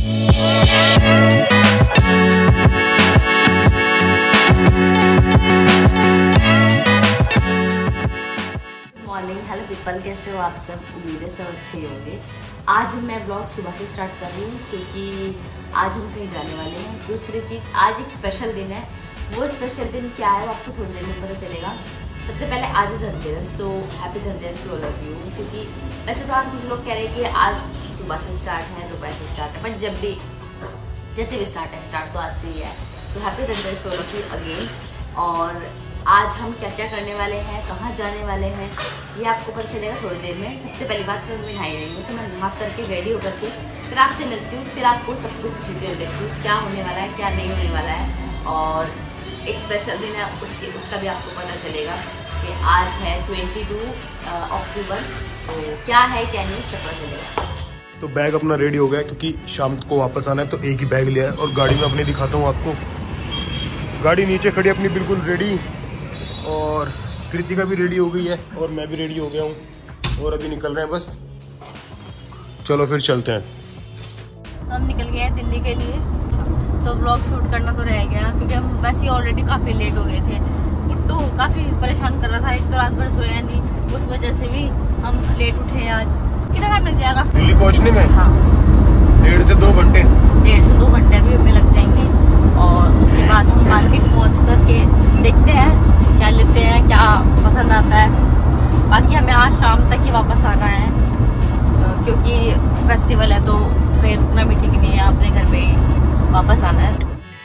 Morning, hello people, कैसे हो आप सब? उम्मीद है सब अच्छे ही होंगे। आज मैं ब्लॉग सुबह से स्टार्ट कर रही हूँ क्योंकि आज हम कहीं जाने वाले हैं। दूसरी चीज़, आज एक स्पेशल दिन है। वो स्पेशल दिन क्या है वो आपको थोड़ी देर में पता चलेगा। सबसे पहले आज है धनतेरस, तो happy Dhanteras to all of you. क्योंकि वैसे तो आज कुछ लोग कह रहे हैं कि आज सुबह से स्टार्ट है, दोपहर से स्टार्ट है, बट जब भी जैसे भी स्टार्ट तो आज से ही है। तो happy Dhanteras to all of you again. और आज हम क्या क्या करने वाले हैं, कहाँ जाने वाले हैं, ये आपको पता चलेगा थोड़ी देर में। सबसे पहली बात तो मैं नहाई रही हूँ, तो मैं नहा करके रेडी होकर के फिर आपसे मिलती हूँ, फिर आपको सब कुछ डिटेल देती हूँ क्या होने वाला है, क्या नहीं होने वाला है। और एक स्पेशल दिन है उसका भी आपको पता चलेगा कि आज है 22 अक्टूबर। तो क्या है क्या नहीं सब पता चलेगा। तो बैग अपना रेडी हो गया क्योंकि शाम को वापस आना है, तो एक ही बैग लिया है। और गाड़ी में अपनी दिखाता हूँ आपको, गाड़ी नीचे खड़ी अपनी बिल्कुल रेडी। और कृतिका भी रेडी हो गई है और मैं भी रेडी हो गया हूँ और अभी निकल रहे हैं बस। चलो फिर चलते हैं। हम निकल गए हैं दिल्ली के लिए, तो व्लॉग शूट करना तो रह गया क्योंकि हम वैसे ही ऑलरेडी काफ़ी लेट हो गए थे। गुट्टू काफ़ी परेशान कर रहा था, एक तो रात भर सोया नहीं, उस वजह से भी हम लेट उठे हैं। आज कितना टाइम लग जाएगा दिल्ली पहुँचने में? हाँ, 1.5 से 2 घंटे। 1.5 से 2 घंटे अभी हमें लग जाएंगे। और उसके बाद हम मार्केट पहुँच करके देखते हैं क्या लेते हैं, क्या पसंद आता है। बाकी हमें आज शाम तक ही वापस आना है क्योंकि फेस्टिवल है, तो कहीं रुकना भी ठीक नहीं है, अपने घर पे ही वापस आना है।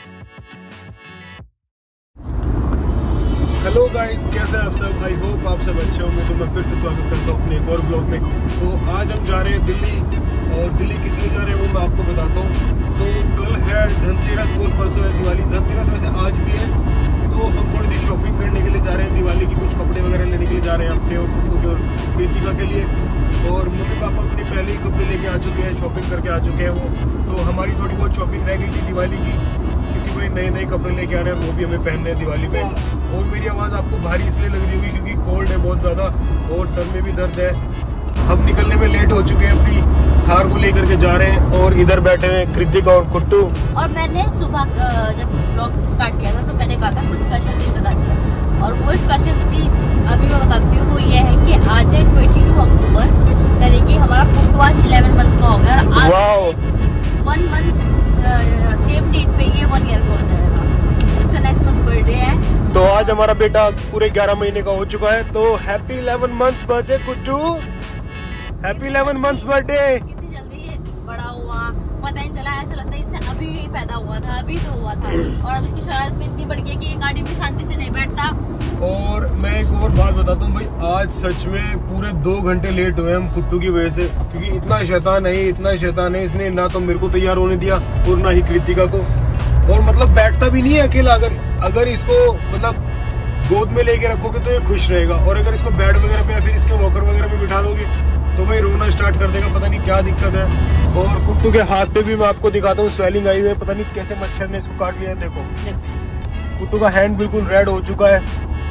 हेलो गाइस, कैसे हैं आप सब? आई होप आप सब अच्छे होंगे। तो मैं फिर से स्वागत करता हूँ अपने एक और ब्लॉग में। तो आज हम जा रहे हैं दिल्ली, और दिल्ली किस लिए जा रहे हैं वो मैं आपको बताता हूँ। तो कल है धनतेरस और परसों है दिवाली। धनतेरस वैसे आज भी है, तो हम थोड़ी सी शॉपिंग करने के लिए जा रहे हैं दिवाली की। कुछ कपड़े वगैरह लेने के लिए जा रहे हैं अपने और कुटू के और कृतिका के लिए। और मम्मी पापा अपने पहले ही कपड़े लेके आ चुके हैं, शॉपिंग करके आ चुके हैं वो। तो हमारी थोड़ी बहुत शॉपिंग रह गई थी दिवाली की, क्योंकि भाई नए नए कपड़े लेके आ रहे हैं, वो भी हमें पहनने हैं दिवाली में। और मेरी आवाज़ आपको भारी इसलिए लग रही होगी क्योंकि कोल्ड है बहुत ज़्यादा और सर में भी दर्द है। हम निकलने में लेट हो चुके हैं, अपनी थार को लेकर के जा रहे हैं। और इधर बैठे हैं कृतिका और कुट्टू। और मैंने सुबह जब ब्लॉग स्टार्ट किया था तो मैंने कहा था कुछ स्पेशल चीज़ बता दिया, और वो स्पेशल चीज़ अभी मैं बताती हूँ। वो ये है कि आज है 22 अक्टूबर, यानी कि हमारा कुट्टू आज 11 मंथ का हो गया। और आज 1 मंथ सेम डेट पे ये 1 ईयर का हो जाएगा। इसका नेक्स्ट मंथ बर्थडे है। तो आज हमारा बेटा पूरे 11 महीने का हो चुका है। तो happy 11 month birthday Kuttu, happy 11 months birthday. कितनी जल्दी ये बड़ा हुआ पता ही चला, ऐसा लगता है इससे अभी पैदा हुआ था, अभी तो हुआ था। और अब इसकी शरारत भी इतनी बढ़ गई कि ये गाड़ी में शांति से नहीं बैठता। और मैं एक और बात बताता हूँ भाई, आज सच में पूरे 2 घंटे लेट हुए हम कुट्टू की वजह से, क्योंकि इतना शैतान है इसने ना तो मेरे को तैयार होने दिया और ना ही कृतिका को। और मतलब बैठता भी नहीं है अकेला। अगर इसको मतलब गोद में लेके रखोगे तो ये खुश रहेगा, और अगर इसको बेड वगैरह पे या फिर इसके वॉकर वगैरह में बिठा दोगे तो भाई रोना स्टार्ट कर देगा, पता नहीं क्या दिक्कत है। और कुट्टू के हाथ पे भी मैं आपको दिखाता हूँ, स्वेलिंग आई हुई है, पता नहीं कैसे मच्छर ने इसको काट लिया है। देखो कुट्टू का हैंड बिल्कुल रेड हो चुका है।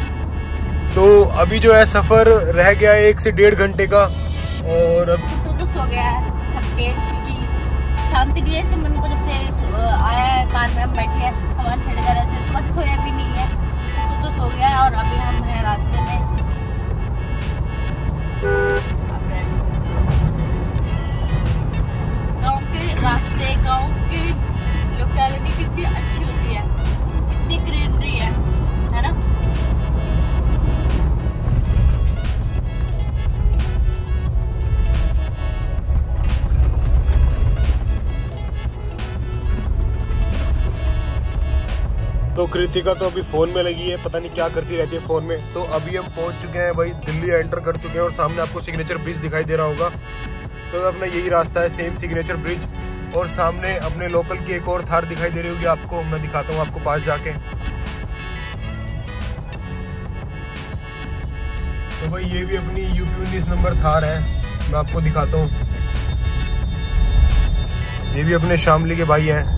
तो अभी जो है सफर रह गया है 1 से 1.5 घंटे का। और अब कुट्टू तो सो गया है थक के, क्योंकि शांति नहीं है मन को। जब से आया है कार में हम बैठे हैं, सामान छड़े जा रहे हैं, सुबह से सोया भी नहीं है। कुट्टू तो सो गया है और अभी हम हैं रास्ते में। रास्ते, गांव की लोकेलिटी कितनी अच्छी होती है, कितनी ग्रीनरी है ना। तो कृतिका तो अभी फोन में लगी है, पता नहीं क्या करती रहती है फोन में। तो अभी हम पहुंच चुके हैं भाई, दिल्ली एंटर कर चुके हैं। और सामने आपको सिग्नेचर ब्रिज दिखाई दे रहा होगा, तो अपना यही रास्ता है, सेम सिग्नेचर ब्रिज। और सामने अपने लोकल की एक और थार दिखाई दे रही होगी आपको, मैं दिखाता हूँ आपको पास जाके। तो भाई ये भी अपनी UP 19 नंबर थार है, मैं आपको दिखाता हूँ। ये भी अपने शामली के भाई हैं।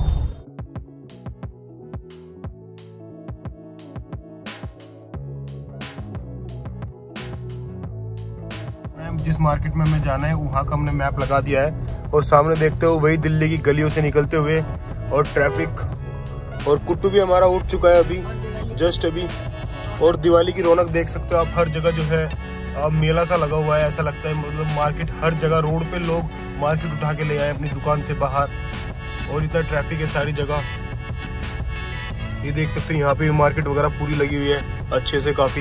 जिस मार्केट में हमें जाना है वहाँ का हमने मैप लगा दिया है। और सामने देखते हो वही दिल्ली की गलियों से निकलते हुए और ट्रैफिक। और कुट्टू भी हमारा उठ चुका है अभी, जस्ट अभी। और दिवाली की रौनक देख सकते हो आप, हर जगह जो है अब मेला सा लगा हुआ है, ऐसा लगता है मतलब मार्केट, हर जगह रोड पे लोग मार्केट उठा के ले आए अपनी दुकान से बाहर। और इतना ट्रैफिक है सारी जगह, ये देख सकते हैं यहाँ पे मार्केट वगैरह पूरी लगी हुई है अच्छे से काफी।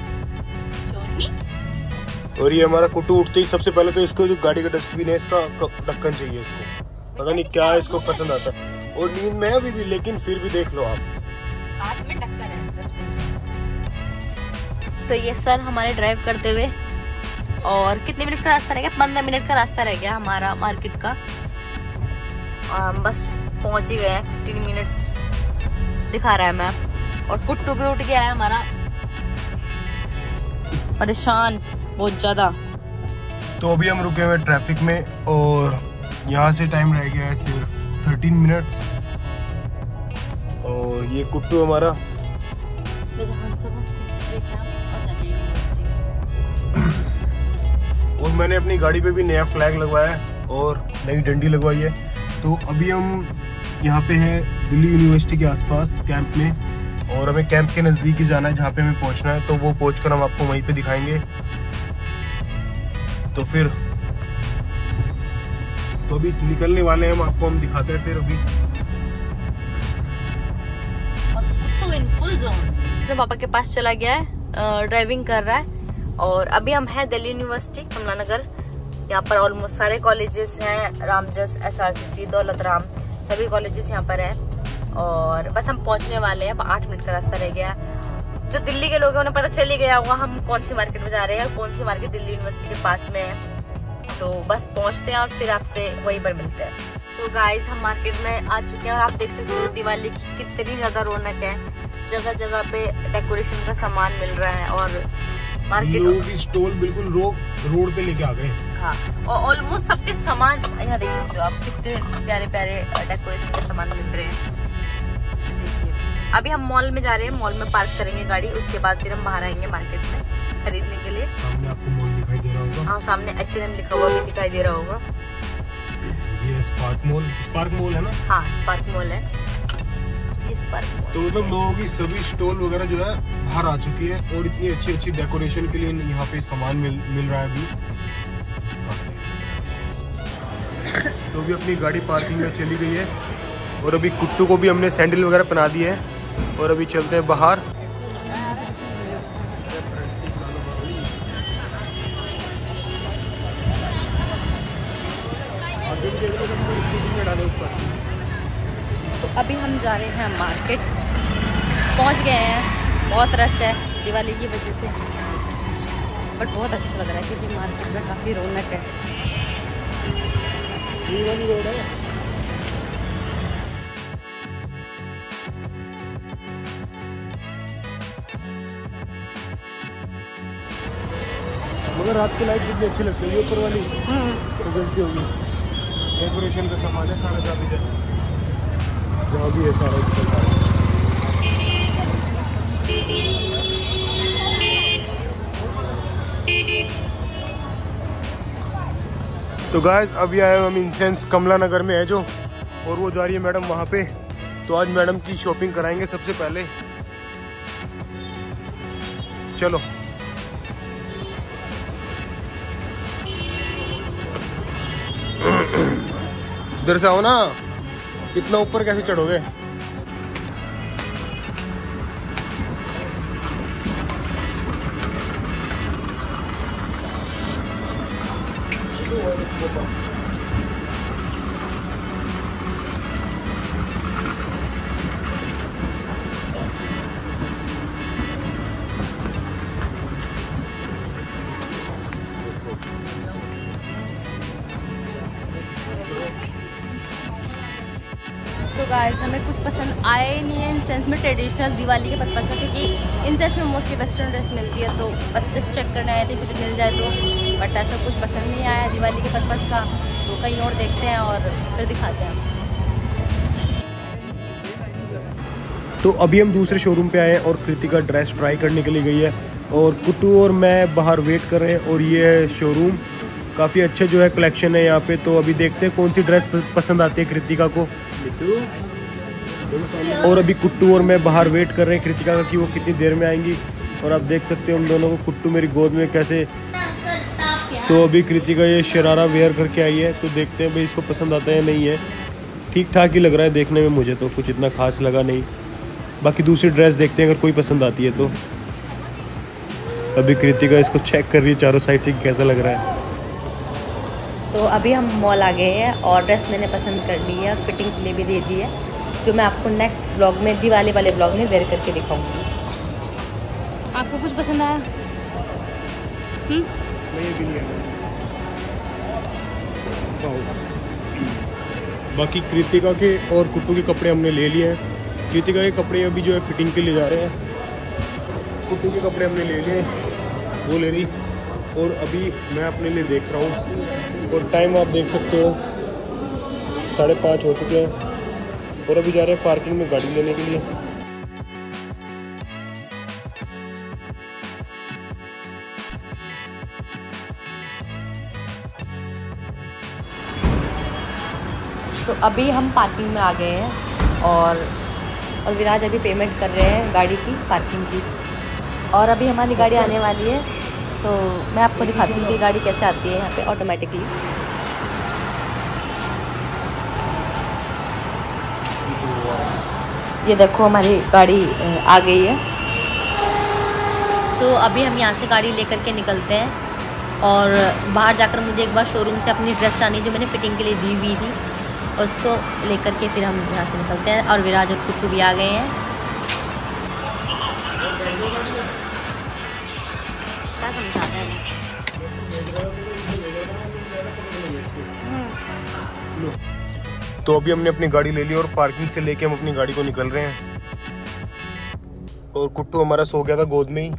और ये हमारा कुट्टू उठते ही सबसे पहले तो इसको जो गाड़ी का डस्टबिन है इसका ढक्कन चाहिए इसको, पता नहीं क्या इसको पसंद आता है। और नींद में अभी भी, लेकिन फिर भी देख लो आप, हाथ में ढक्कन है। तो ये सर हमारे ड्राइव करते हुए, और कितने मिनट का रास्ता रह गया? 15 मिनट का रास्ता रह गया हमारा मार्केट का, और हम बस पहुंच ही गए हैं। 15 मिनट्स दिखा रहा है मैप। और कुट्टू भी उठ गया है हमारा, परेशान बहुत ज्यादा। तो अभी हम रुके हुए ट्रैफिक में और यहाँ से टाइम रह गया है सिर्फ 13 मिनट्स। और ये कुट्टू हमारा और मैंने अपनी गाड़ी पे भी नया फ्लैग लगवाया है और नई डंडी लगवाई है। तो अभी हम यहाँ पे हैं दिल्ली यूनिवर्सिटी के आसपास कैंप में, और हमें कैंप के नज़दीक ही जाना है जहाँ पे हमें पहुँचना है। तो वो पहुँचकर हम आपको वहीं पे दिखाएंगे। तो फिर तो अभी निकलने वाले हैं हम दिखाते हैं फिर। अभी इन फुल जोन अपने पापा के पास चला गया है, ड्राइविंग कर रहा है। और अभी हम हैं दिल्ली यूनिवर्सिटी कमला नगर। यहाँ पर ऑलमोस्ट सारे कॉलेजेस हैं, रामजस, SRCC, दौलत राम, सभी कॉलेजेस यहाँ पर हैं। और बस हम पहुँचने वाले हैं, 8 मिनट का रास्ता रह गया। जो दिल्ली के लोग हैं उन्हें पता चल ही गया होगा हम कौन सी मार्केट में जा रहे हैं, कौन सी मार्केट दिल्ली यूनिवर्सिटी के पास में है। तो बस पहुँचते हैं और फिर आपसे वहीं पर मिलते हैं। तो गाइज हम मार्केट में आ चुके हैं और आप देख सकते हो दिवाली की कितनी ज्यादा रौनक है। जगह जगह पे डेकोरेशन का सामान मिल रहा है और मार्केट लोग स्टॉल बिल्कुल रोड पे लेके आ गए। हाँ, और ऑलमोस्ट सबके सामान यहाँ देख सकते हो आप, कितने प्यारे प्यारे डेकोरेशन के सामान मिल रहे हैं। देखिए अभी हम मॉल में जा रहे हैं, मॉल में पार्क करेंगे गाड़ी, उसके बाद फिर हम बाहर आएंगे मार्केट में खरीदने के लिए। सामने आपको मॉल दिखाई दे रहा होगा। हाँ, सामने H&M लिखा हुआ भी दिखाई दे रहा होगा। ये स्पार्क मॉल है ना? हाँ, स्पार्क मॉल है ये, स्पार्क मॉल। तो मतलब लोगों की सभी स्टॉल वगैरह जो है बाहर आ चुकी है और इतनी अच्छी अच्छी डेकोरेशन के लिए यहाँ पे सामान मिल रहा है अभी। तो अभी अपनी गाड़ी पार्किंग में चली गई है और अभी कुट्टू को भी हमने सैंडल वगैरह पहना दिए हैं और अभी चलते हैं बाहर। तो अभी हम जा रहे हैं मार्केट, पहुंच गए हैं। बहुत रश है दिवाली की वजह से, बट बहुत अच्छा लग रहा है क्योंकि मार्केट में काफ़ी रौनक है। मगर रात की लाइट कितनी अच्छी लगती है, ऊपर वाली तो जल्दी होगी। डेकोरेशन का सामान है सारा, जहाँ भी है सारा। तो गाइस अभी आए हम इंसेंस कमला नगर में है जो, और वो जा रही है मैडम वहाँ पे। तो आज मैडम की शॉपिंग कराएंगे सबसे पहले, चलो। इधर से आओ ना, इतना ऊपर कैसे चढ़ोगे? तो गाइस हमें कुछ पसंद आया ही नहीं है इंसेंस में ट्रेडिशनल दिवाली के पर्पज़ में, क्योंकि इंसेंस में मोस्टली वेस्टर्न ड्रेस मिलती है। तो बस जस्ट चेक करने आए थे कुछ मिल जाए तो, बट ऐसा कुछ पसंद नहीं आया दिवाली के पर्पज़ का। तो कहीं और देखते हैं और फिर दिखाते हैं। तो अभी हम दूसरे शोरूम पे आए हैं और कृतिका ड्रेस ट्राई करने के लिए गई है और कुट्टू और मैं बाहर वेट कर रहे हैं। और ये है शोरूम, काफ़ी अच्छे जो है कलेक्शन है यहाँ पे। तो अभी देखते हैं कौन सी ड्रेस पसंद आती है कृतिका को। और अभी कुट्टू और मैं बाहर वेट कर रहे हैं कृतिका का कि वो कितनी देर में आएंगी। और आप देख सकते हो हम दोनों को, कुट्टू मेरी गोद में कैसे। तो अभी कृतिका ये शरारा वेयर करके आई है, तो देखते हैं भाई इसको पसंद आता है या नहीं है। ठीक ठाक ही लग रहा है देखने में, मुझे तो कुछ इतना खास लगा नहीं। बाकी दूसरी ड्रेस देखते हैं अगर कोई पसंद आती है तो। अभी कृतिका इसको चेक कर रही है चारों साइड से कैसा लग रहा है। तो अभी हम मॉल आ गए हैं और ड्रेस मैंने पसंद कर ली है और फिटिंग के लिए भी दे दी है, जो मैं आपको नेक्स्ट व्लॉग में, दिवाली वाले व्लॉग में वेयर करके दिखाऊंगी। आपको कुछ पसंद आया? बाकी कृतिका के और कुट्टू के कपड़े हमने ले लिए हैं। कृतिका के कपड़े अभी जो है फिटिंग के लिए जा रहे हैं, कुट्टू के कपड़े हमने ले लिए, वो ले रही। और अभी मैं अपने लिए देख रहा हूँ और टाइम आप देख सकते हो 5:30 हो चुके हैं। और अभी जा रहे हैं पार्किंग में गाड़ी लेने के लिए। तो अभी हम पार्किंग में आ गए हैं और विराज अभी पेमेंट कर रहे हैं गाड़ी की, पार्किंग की। और अभी हमारी गाड़ी आने वाली है, तो मैं आपको दिखाती हूँ कि गाड़ी कैसे आती है यहाँ पे ऑटोमेटिकली। ये देखो हमारी गाड़ी आ गई है। सो अभी हम यहाँ से गाड़ी लेकर के निकलते हैं और बाहर जाकर मुझे एक बार शोरूम से अपनी ड्रेस लानी जो मैंने फिटिंग के लिए दी हुई थी, उसको लेकर के फिर हम यहाँ से निकलते हैं। और विराज और कुट्टू भी आ गए हैं। क्या समझाते हैं? तो अभी हमने अपनी गाड़ी ले ली और पार्किंग से लेके हम अपनी गाड़ी को निकल रहे हैं। और कुट्टू हमारा सो गया था गोद में ही।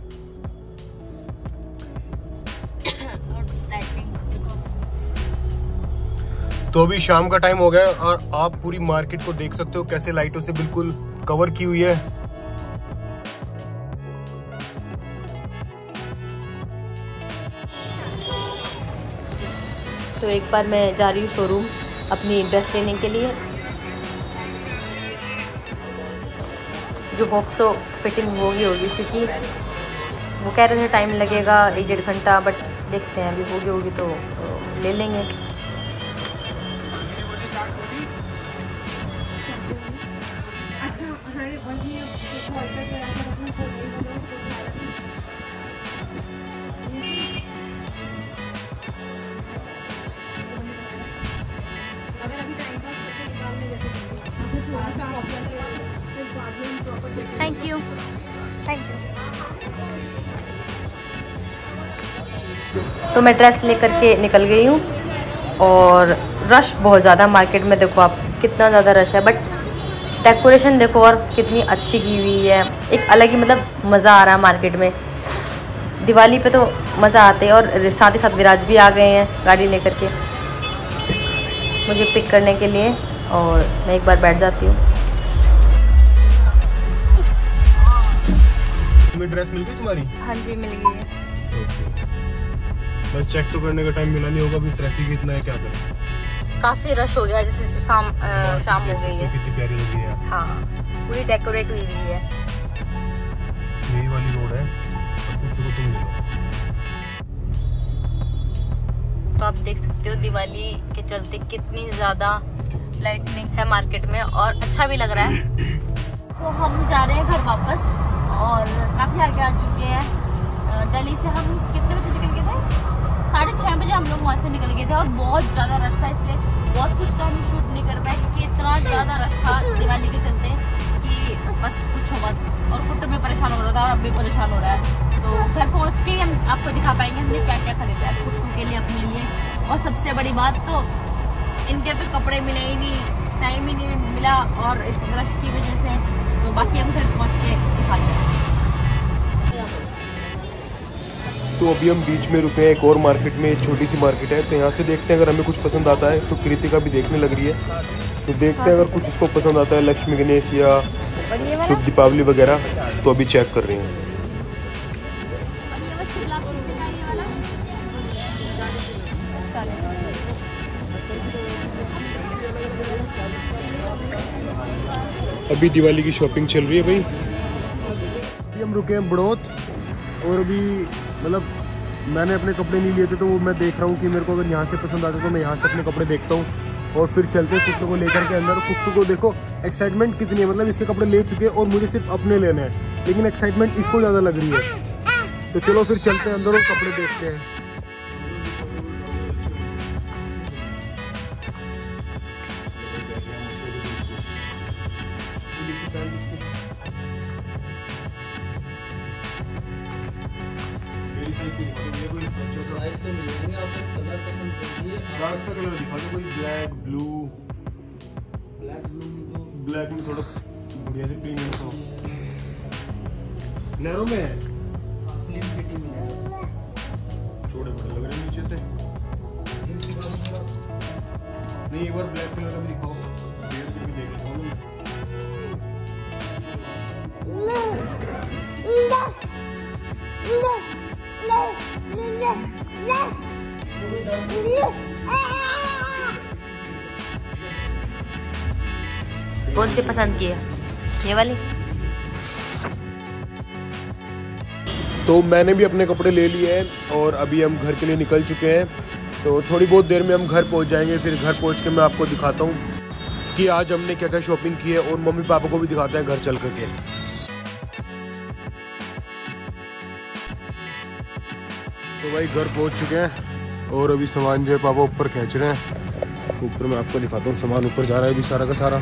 तो अभी शाम का टाइम हो गया और आप पूरी मार्केट को देख सकते हो कैसे लाइटों से बिल्कुल कवर की हुई है। तो एक बार मैं जा रही हूँ शोरूम अपनी ड्रेस लेने के लिए, जो होप सो फिटिंग होगी क्योंकि वो कह रहे थे टाइम लगेगा 1-1.5 घंटा, बट देखते हैं अभी होगी तो ले लेंगे। Thank you. तो मैं ड्रेस लेकर के निकल गई हूँ और रश बहुत ज़्यादा मार्केट में, देखो आप कितना ज़्यादा रश है, बट डेकोरेशन देखो और कितनी अच्छी की हुई है। एक अलग ही मतलब मज़ा आ रहा है मार्केट में। दिवाली पे तो मज़ा आता है। और साथ ही साथ विराज भी आ गए हैं गाड़ी लेकर के मुझे पिक करने के लिए, और मैं एक बार बैठ जाती हूँ। तुम्हें ड्रेस मिल गई तुम्हारी? हाँ जी मिल गई है। बस चेक तो करने का टाइम मिला नहीं होगा, अभी ट्रैफिक इतना है, क्या करें। काफ़ी रश हो गया, जैसे शाम हो गई है। कितनी प्यारी लगी है। हाँ पूरी डेकोरेट हुई है। यही वाली रोड है, कुछ को तुम ले लो। तो आप देख सकते हो दिवाली के चलते कितनी ज़्यादा लाइटनिंग है मार्केट में और अच्छा भी लग रहा है। तो हम जा रहे हैं घर वापस और काफ़ी आगे आ चुके हैं। दिल्ली से हम कितने बजे निकल गए थे? 6:30 बजे हम लोग वहाँ से निकल गए थे और बहुत ज़्यादा रश था, इसलिए बहुत कुछ तो हम शूट नहीं कर पाए क्योंकि इतना ज़्यादा रश था दिवाली के चलते कि बस कुछ मत। और कुट्टू में परेशान हो रहा था और अब भी परेशान हो रहा है। तो घर पहुँच के हम आपको दिखा पाएंगे हमने क्या क्या खरीदा है कुट्टू के लिए, अपने लिए। और सबसे बड़ी बात तो इनके तो कपड़े मिले ही नहीं, टाइम ही नहीं मिला और इस रश की वजह से। तो बाकी हम घर पहुँच के दिखाते हैं। तो अभी हम बीच में रुके हैं एक और मार्केट में, एक छोटी सी मार्केट है। तो यहाँ से देखते हैं अगर हमें कुछ पसंद आता है तो कृतिका भी देखने लग रही है। तो देखते हैं अगर कुछ इसको पसंद आता है, लक्ष्मी गणेश या शुभ दीपावली वगैरह, तो अभी चेक कर रहे हैं। अभी दिवाली की शॉपिंग चल रही है भाई। अभी हम रुके हैं बड़ौत और अभी मतलब मैंने अपने कपड़े नहीं लिए थे तो वो मैं देख रहा हूँ कि मेरे को अगर यहाँ से पसंद आता तो मैं यहाँ से अपने कपड़े देखता हूँ और फिर चलते हैं कुत्तों को लेकर के अंदर। कुत्तों को देखो एक्साइटमेंट कितनी है, मतलब इसके कपड़े ले चुके हैं और मुझे सिर्फ अपने लेने हैं, लेकिन एक्साइटमेंट इसको ज़्यादा लग रही है। तो चलो फिर चलते हैं अंदर और कपड़े देखते हैं। कलर दिखा दो कोई, ब्लैक ब्लू ब्लैक में थोड़ा बढ़िया से प्रीमियम हो। नैरो में है, स्लिम फिटिंग में है, छोटे बड़े लग रहे हैं नीचे से। नहीं एक बार ब्लैक कलर का भी दिखाओ, बेयर के भी देख लेता हूं कौन सी पसंद किया? ये वाली। तो मैंने भी अपने कपड़े ले लिए हैं और अभी हम घर के लिए निकल चुके हैं। तो थोड़ी बहुत देर में हम घर पहुंच जाएंगे। फिर घर पहुंच के मैं आपको दिखाता हूं कि आज हमने क्या क्या शॉपिंग की है और मम्मी पापा को भी दिखाते हैं घर चल करके। तो भाई घर पहुंच चुके हैं और अभी सामान जो है पापा ऊपर खींच रहे हैं। ऊपर मैं आपको दिखाता हूँ, सामान ऊपर जा रहा है अभी सारा का सारा।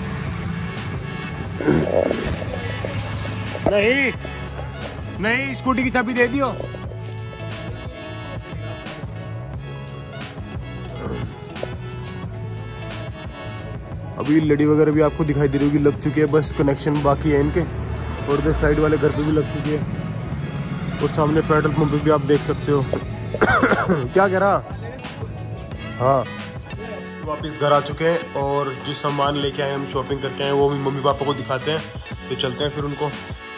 नहीं नहीं, स्कूटी की चाबी दे दियो। अभी लड़ी वगैरह भी आपको दिखाई दे रही होगी, लग चुकी है, बस कनेक्शन बाकी है इनके। और इधर साइड वाले घर पे भी लग चुकी है और सामने पेट्रोल पंप पे भी आप देख सकते हो। क्या कह रहा? हाँ, वापस घर आ चुके हैं और जो सामान लेके आए हम शॉपिंग करके आए वो भी मम्मी पापा को दिखाते हैं। तो चलते हैं फिर उनको।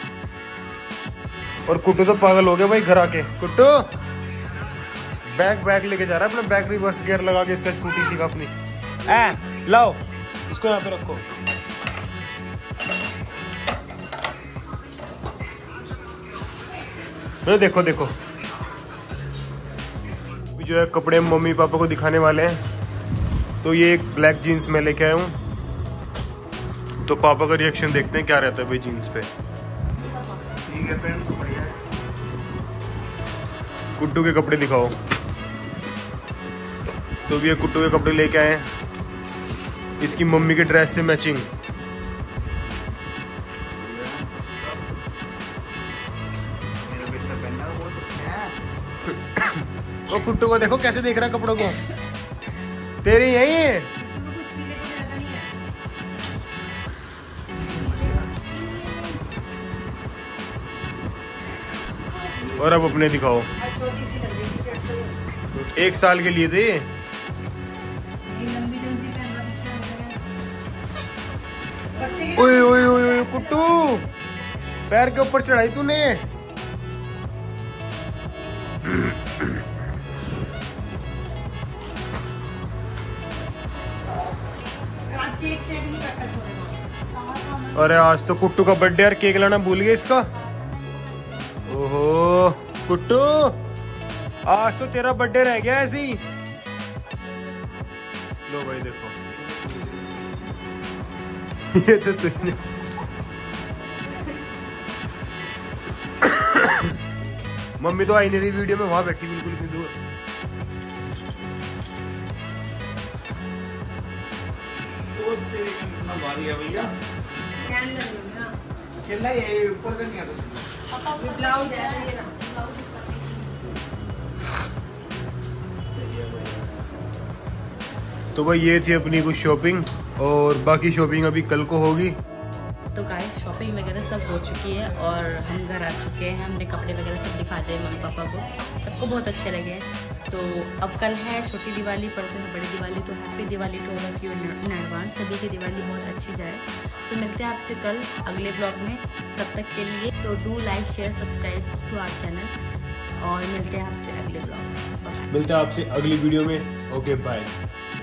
और कुट्टू तो पागल हो गया भाई घर आके। कुट्टू बैग लेके जा रहा है अपना, बैग रिवर्स गियर लगा के इसका स्कूटी सीखा अपनी। लाओ इसको यहाँ पे रखो। देखो देखो जो है कपड़े मम्मी पापा को दिखाने वाले हैं। तो ये एक ब्लैक जीन्स में लेके आया हूँ। तो पापा का रिएक्शन देखते हैं क्या रहता है भाई जीन्स पे। ठीक है, पैंट तो बढ़िया है। कुट्टू के कपड़े दिखाओ। तो भी ये कुट्टू के कपड़े लेके आए हैं, इसकी मम्मी के ड्रेस से मैचिंग। वो कुट्टू को देखो कैसे देख रहा है कपड़ों को। तेरे यही है। और अब अपने दिखाओ। 1 साल के लिए थे। ओए ओए ओए कुट्टू, पैर के ऊपर चढ़ाई तूने। अरे आज तो कुट्टू का बर्थडे यार, केक लाना भूल गए इसका। ओहो कुट्टू, आज तो तेरा बर्थडे रह गया ऐसे ही। लो भाई देखो। ये तो तुझने मम्मी तो आई नहीं रही वीडियो में, वहां बैठी बिल्कुल इतनी दूर। भैया खेलना ये ऊपर का क्या ब्लाउज है ये ना। तो भाई ये थी अपनी कुछ शॉपिंग और बाकी शॉपिंग अभी कल को होगी। तो गाइस शॉपिंग वगैरह सब हो चुकी है और हम घर आ चुके हैं। हमने कपड़े वगैरह सब दिखा दिए मम्मी पापा को, सबको बहुत अच्छे लगे। तो अब कल है छोटी दिवाली, परसों है बड़ी दिवाली। तो happy Diwali to all of you in advance. सभी की दिवाली बहुत अच्छी जाए। तो मिलते हैं आपसे कल अगले ब्लॉग में। तब तक के लिए तो do like share subscribe to our channel और मिलते हैं आपसे अगले ब्लॉग में। मिलते हैं आपसे अगली वीडियो में। Okay bye.